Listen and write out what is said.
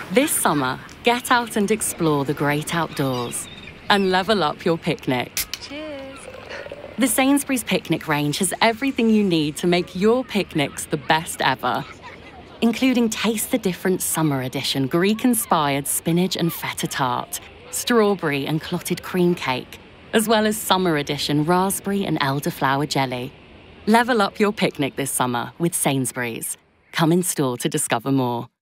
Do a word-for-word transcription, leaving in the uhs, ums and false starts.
This summer, get out and explore the great outdoors and level up your picnic. Cheers. The Sainsbury's Picnic range has everything you need to make your picnics the best ever, including Taste the Difference Summer Edition Greek-inspired spinach and feta tart, strawberry and clotted cream cake, as well as Summer Edition raspberry and elderflower jelly. Level up your picnic this summer with Sainsbury's. Come in store to discover more.